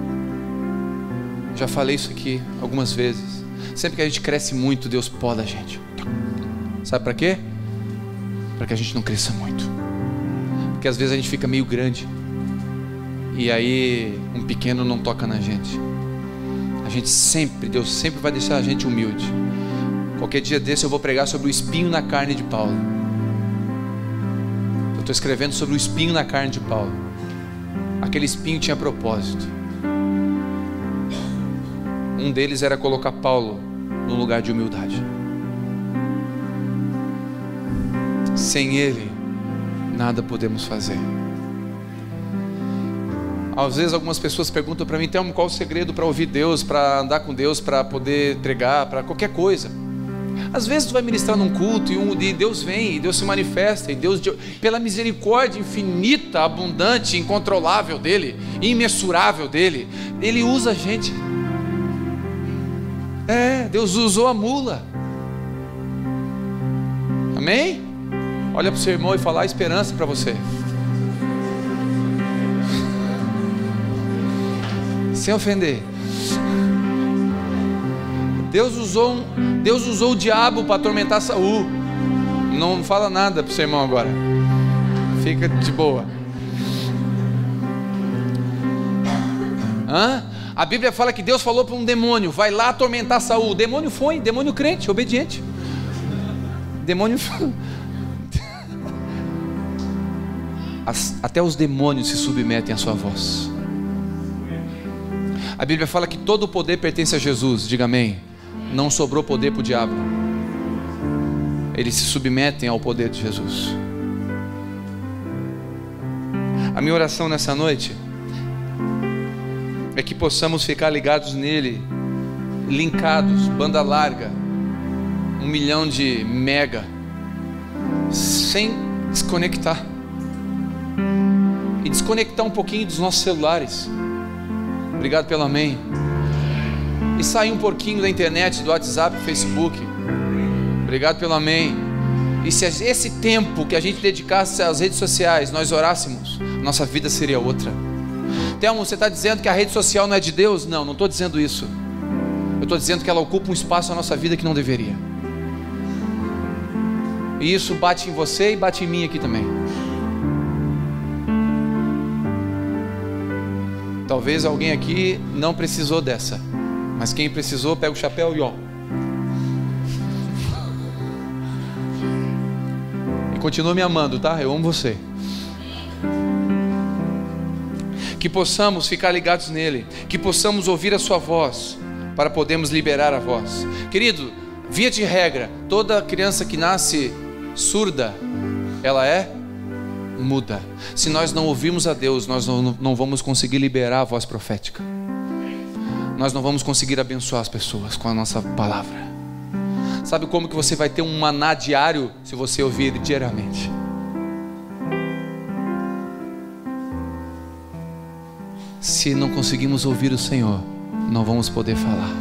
[SPEAKER 1] Já falei isso aqui algumas vezes. Sempre que a gente cresce muito, Deus poda a gente. Sabe para quê? Para que a gente não cresça muito. Porque às vezes a gente fica meio grande e aí um pequeno não toca na gente. A gente sempre, Deus sempre vai deixar a gente humilde. Qualquer dia desse eu vou pregar sobre o espinho na carne de Paulo. Eu estou escrevendo sobre o espinho na carne de Paulo. Aquele espinho tinha propósito. Um deles era colocar Paulo num lugar de humildade. Sem ele, nada podemos fazer. Às vezes algumas pessoas perguntam para mim: então, qual o segredo para ouvir Deus, para andar com Deus, para poder pregar, para qualquer coisa? Às vezes tu vai ministrar num culto e, um, e Deus vem, e Deus se manifesta, e Deus, pela misericórdia infinita, abundante, incontrolável dele, imensurável dele, Ele usa a gente. É, Deus usou a mula. Amém? Olha para o seu irmão e fala: esperança para você. Sem ofender. Deus usou, um, Deus usou o diabo para atormentar Saul. Não fala nada para o seu irmão agora. Fica de boa. Hã? A Bíblia fala que Deus falou para um demônio: vai lá atormentar Saul. O demônio foi, demônio crente, obediente. Demônio foi. As, até os demônios se submetem à sua voz. A Bíblia fala que todo o poder pertence a Jesus. Diga amém. Não sobrou poder para o diabo. Eles se submetem ao poder de Jesus. A minha oração nessa noite é que possamos ficar ligados nele, linkados, banda larga, um milhão de mega, sem desconectar. E desconectar um pouquinho dos nossos celulares. Obrigado pelo amém. E sair um pouquinho da internet, do WhatsApp, do Facebook. Obrigado pelo amém. E se esse tempo que a gente dedicasse às redes sociais, nós orássemos, nossa vida seria outra. Telmo, você está dizendo que a rede social não é de Deus? Não, não estou dizendo isso. Eu estou dizendo que ela ocupa um espaço na nossa vida que não deveria. E isso bate em você e bate em mim aqui também. Talvez alguém aqui não precisou dessa, mas quem precisou, pega o chapéu e ó. E continua me amando, tá? Eu amo você. Que possamos ficar ligados nele, que possamos ouvir a sua voz, para podermos liberar a voz. Querido, via de regra, toda criança que nasce surda, ela é muda. Se nós não ouvirmos a Deus, nós não, não vamos conseguir liberar a voz profética. Nós não vamos conseguir abençoar as pessoas com a nossa palavra. Sabe como que você vai ter um maná diário? Se você ouvir ele diariamente. Se não conseguimos ouvir o Senhor, não vamos poder falar.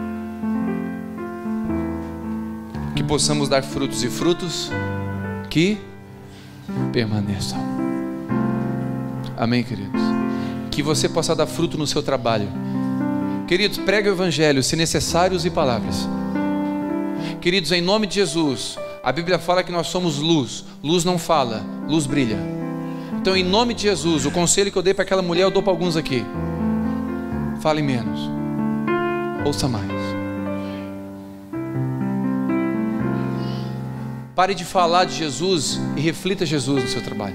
[SPEAKER 1] Que possamos dar frutos e frutos que permaneçam. Amém, queridos? Que você possa dar fruto no seu trabalho. Queridos, pregue o evangelho, se necessário use palavras. Queridos, em nome de Jesus, a Bíblia fala que nós somos luz. Luz não fala, luz brilha. Então, em nome de Jesus, o conselho que eu dei para aquela mulher, eu dou para alguns aqui. Fale menos, ouça mais. Pare de falar de Jesus e reflita Jesus no seu trabalho.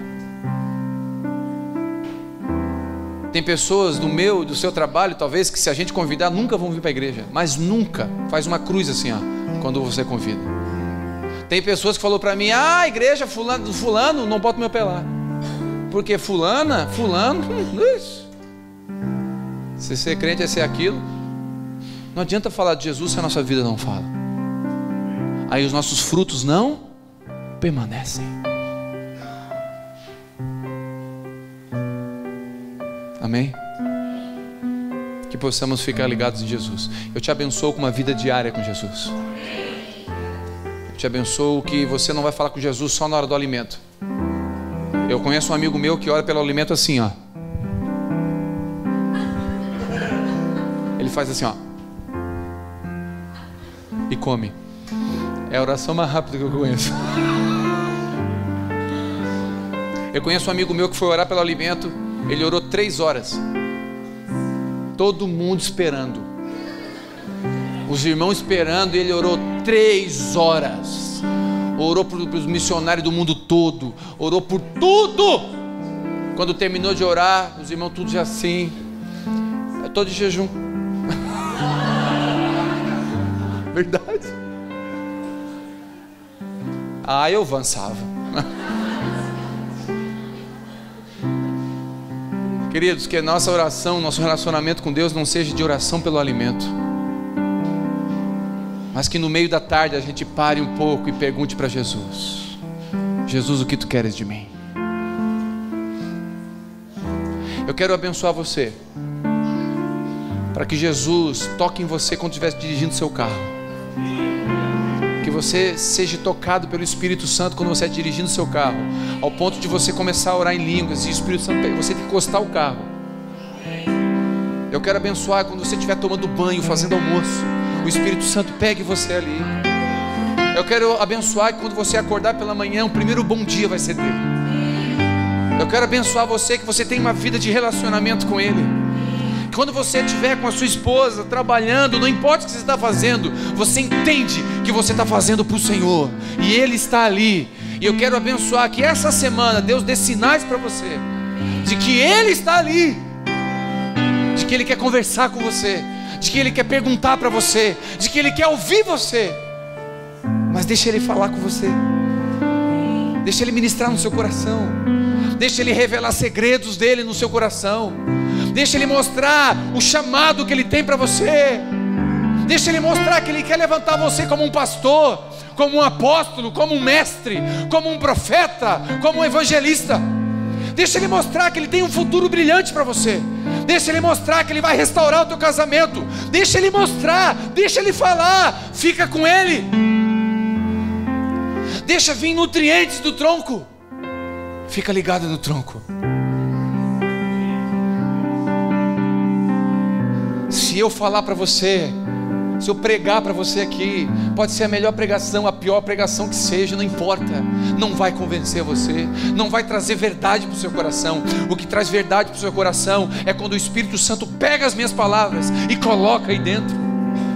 [SPEAKER 1] Tem pessoas do meu, do seu trabalho, talvez, que se a gente convidar, nunca vão vir para a igreja. Mas nunca. Faz uma cruz assim, ó, quando você convida. Tem pessoas que falou para mim: ah, a igreja fulano, fulano, não bota meu pé lá. Porque fulana, fulano, isso. Se ser crente é ser aquilo. Não adianta falar de Jesus se a nossa vida não fala. Aí os nossos frutos não permanecem. Amém? Que possamos ficar ligados em Jesus. Eu te abençoo com uma vida diária com Jesus. Eu te abençoo que você não vai falar com Jesus só na hora do alimento. Eu conheço um amigo meu que ora pelo alimento assim, ó. Ele faz assim, ó, e come. É a oração mais rápida que eu conheço. Eu conheço um amigo meu que foi orar pelo alimento. Ele orou três horas. Todo mundo esperando. Os irmãos esperando. E ele orou três horas. Orou para os missionários do mundo todo. Orou por tudo. Quando terminou de orar, os irmãos tudo já assim. Eu estou de jejum. Verdade. Ah, eu avançava. Queridos, que a nossa oração, nosso relacionamento com Deus não seja de oração pelo alimento, mas que no meio da tarde a gente pare um pouco e pergunte para Jesus: Jesus, o que tu queres de mim? Eu quero abençoar você, para que Jesus toque em você quando estiver dirigindo seu carro. Que você seja tocado pelo Espírito Santo quando você estiver dirigindo seu carro, ao ponto de você começar a orar em línguas e o Espírito Santo, você tem que encostar o carro. Eu quero abençoar quando você estiver tomando banho, fazendo almoço, o Espírito Santo pegue você ali. Eu quero abençoar que quando você acordar pela manhã, o primeiro bom dia vai ser dele. Eu quero abençoar você que você tem uma vida de relacionamento com ele. Quando você estiver com a sua esposa trabalhando, não importa o que você está fazendo, você entende que você está fazendo para o Senhor e Ele está ali. E eu quero abençoar que essa semana Deus dê sinais para você de que Ele está ali, de que Ele quer conversar com você, de que Ele quer perguntar para você, de que Ele quer ouvir você. Mas deixa Ele falar com você, deixa Ele ministrar no seu coração, deixa Ele revelar segredos dEle no seu coração. Deixa Ele mostrar o chamado que Ele tem para você. Deixa Ele mostrar que Ele quer levantar você como um pastor, como um apóstolo, como um mestre, como um profeta, como um evangelista. Deixa Ele mostrar que Ele tem um futuro brilhante para você. Deixa Ele mostrar que Ele vai restaurar o teu casamento. Deixa Ele mostrar, deixa Ele falar. Fica com Ele. Deixa vir nutrientes do tronco. Fica ligado no tronco. Se eu falar para você, se eu pregar para você aqui, pode ser a melhor pregação, a pior pregação que seja, não importa, não vai convencer você, não vai trazer verdade para o seu coração. O que traz verdade para o seu coração é quando o Espírito Santo pega as minhas palavras e coloca aí dentro.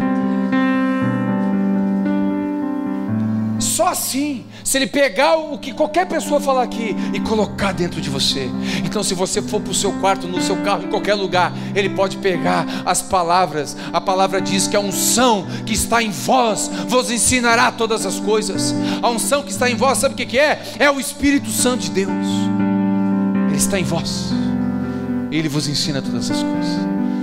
[SPEAKER 1] Só assim, se Ele pegar o que qualquer pessoa falar aqui e colocar dentro de você. Então, se você for para o seu quarto, no seu carro, em qualquer lugar, Ele pode pegar as palavras. A palavra diz que a unção que está em vós vos ensinará todas as coisas. A unção que está em vós, sabe o que é? É o Espírito Santo de Deus. Ele está em vós. Ele vos ensina todas as coisas.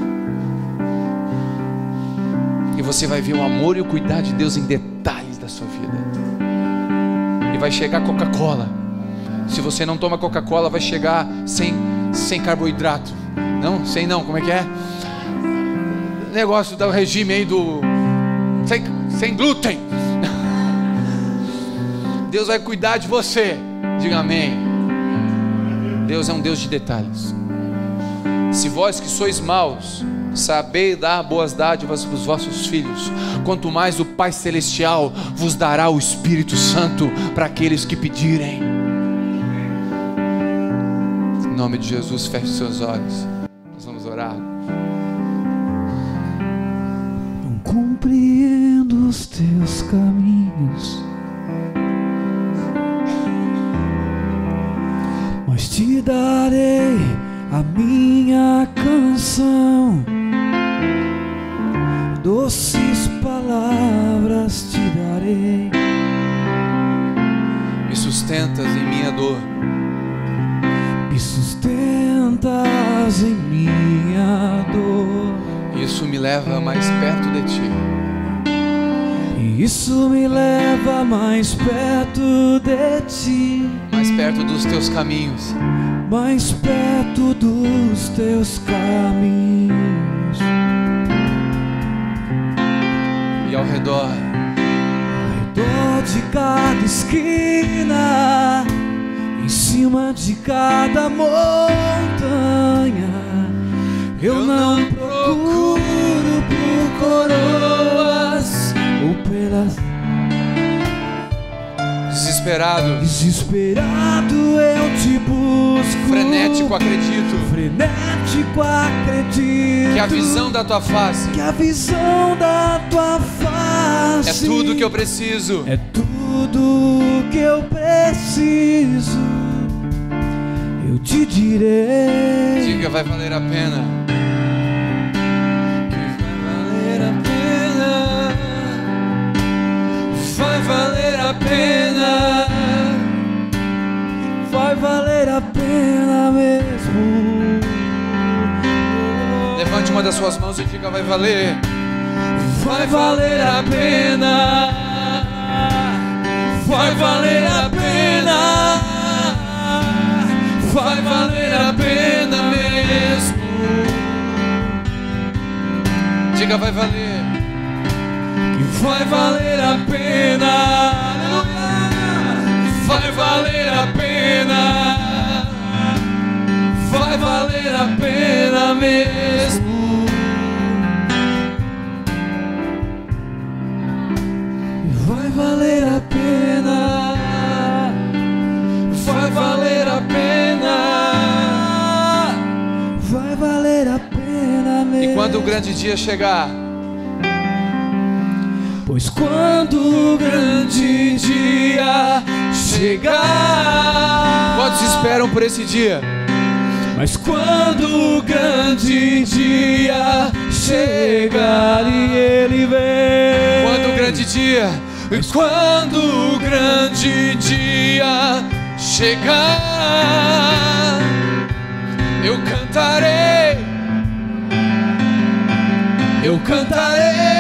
[SPEAKER 1] E você vai ver o amor e o cuidado de Deus em detalhes da sua vida. E vai chegar Coca-Cola. Se você não toma Coca-Cola, vai chegar sem, sem carboidrato. Não? Sem não, como é que é? Negócio do regime aí do... Sem, sem glúten. Deus vai cuidar de você. Diga amém. Deus é um Deus de detalhes. Se vós que sois maus sabei dar boas dádivas aos vossos filhos, quanto mais o Pai Celestial vos dará o Espírito Santo para aqueles que pedirem. Em nome de Jesus, feche seus olhos. Nós vamos orar.
[SPEAKER 2] Não compreendo os teus caminhos, mas te darei a minha canção. Doces palavras te darei.
[SPEAKER 1] Me sustentas em minha dor.
[SPEAKER 2] Me sustentas em minha dor.
[SPEAKER 1] Isso me leva mais perto de ti.
[SPEAKER 2] E isso me leva mais perto de ti.
[SPEAKER 1] Mais perto dos teus caminhos.
[SPEAKER 2] Mais perto dos teus caminhos.
[SPEAKER 1] E ao redor,
[SPEAKER 2] ao redor de cada esquina, em cima de cada montanha, eu não procuro por coroas ou pelas...
[SPEAKER 1] Desesperado,
[SPEAKER 2] desesperado eu te busco.
[SPEAKER 1] Frenético acredito.
[SPEAKER 2] Frenético acredito.
[SPEAKER 1] Que a visão da tua face.
[SPEAKER 2] Que a visão da tua face.
[SPEAKER 1] É tudo que eu preciso.
[SPEAKER 2] É tudo que eu preciso. Eu te direi.
[SPEAKER 1] Diga, vai valer a pena. Que vai valer a pena. Vai valer a pena.
[SPEAKER 2] Vai valer a pena mesmo.
[SPEAKER 1] Levante uma das suas mãos e diga, vai valer.
[SPEAKER 2] Vai valer a pena. Vai valer a pena. Vai valer a pena mesmo.
[SPEAKER 1] Diga, vai valer.
[SPEAKER 2] Que vai valer a pena. Vai valer a pena. Vai valer a pena mesmo. Vai valer a pena. Vai valer a pena. Vai valer a pena mesmo.
[SPEAKER 1] E quando o grande dia chegar,
[SPEAKER 2] pois quando o grande dia chegar,
[SPEAKER 1] quantos esperam por esse dia?
[SPEAKER 2] Mas quando o grande dia chegar e ele vem,
[SPEAKER 1] quando o grande dia,
[SPEAKER 2] mas quando o grande dia chegar,
[SPEAKER 1] eu cantarei,
[SPEAKER 2] eu cantarei.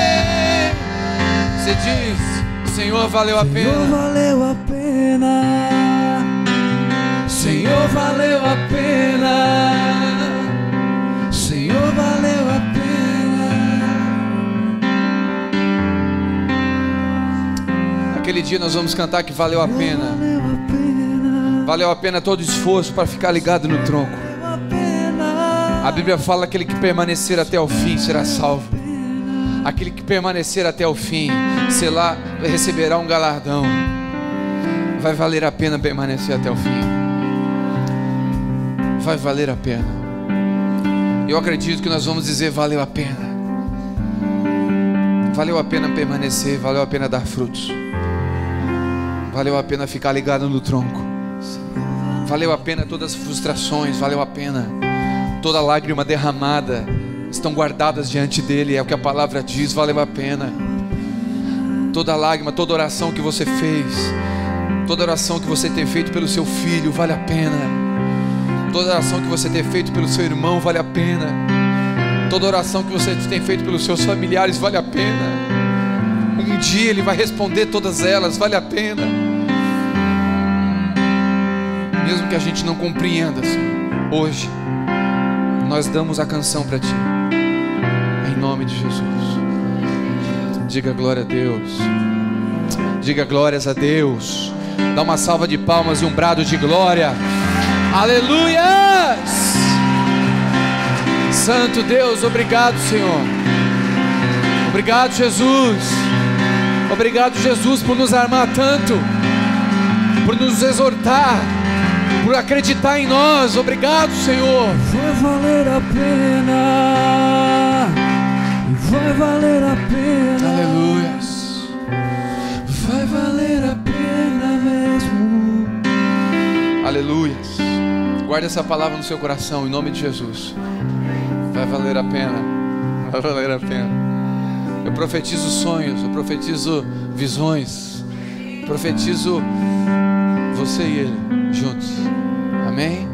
[SPEAKER 1] Você diz, Senhor, valeu a
[SPEAKER 2] Senhor,
[SPEAKER 1] pena.
[SPEAKER 2] valeu a pena. Senhor, valeu a pena. Senhor, valeu a pena.
[SPEAKER 1] Aquele dia nós vamos cantar que valeu a pena.
[SPEAKER 2] Valeu a pena.
[SPEAKER 1] Valeu a pena todo o esforço para ficar ligado no tronco.
[SPEAKER 2] Valeu a pena.
[SPEAKER 1] A Bíblia fala que aquele que permanecer até o fim será salvo. Aquele que permanecer até o fim, sei lá, receberá um galardão. Vai valer a pena permanecer até o fim. Vai valer a pena. Eu acredito que nós vamos dizer, valeu a pena. Valeu a pena permanecer, valeu a pena dar frutos. Valeu a pena ficar ligado no tronco. Valeu a pena todas as frustrações, valeu a pena. Toda lágrima derramada estão guardadas diante dele, é o que a palavra diz, valeu a pena. Toda lágrima, toda oração que você fez, toda oração que você tem feito pelo seu filho, vale a pena. Toda oração que você tem feito pelo seu irmão vale a pena. Toda oração que você tem feito pelos seus familiares vale a pena. Um dia Ele vai responder todas elas, vale a pena. Mesmo que a gente não compreenda, Senhor, hoje nós damos a canção para Ti, em nome de Jesus. Diga glória a Deus. Diga glórias a Deus. Dá uma salva de palmas e um brado de glória. Aleluias! Santo Deus, obrigado, Senhor. Obrigado, Jesus. Obrigado, Jesus, por nos armar tanto, por nos exortar, por acreditar em nós. Obrigado, Senhor.
[SPEAKER 2] Vai valer a pena, vai valer a pena.
[SPEAKER 1] Aleluias.
[SPEAKER 2] Vai valer a pena mesmo.
[SPEAKER 1] Aleluias. Guarde essa palavra no seu coração, em nome de Jesus. Vai valer a pena. Vai valer a pena. Eu profetizo sonhos, eu profetizo visões, profetizo você e Ele juntos. Amém?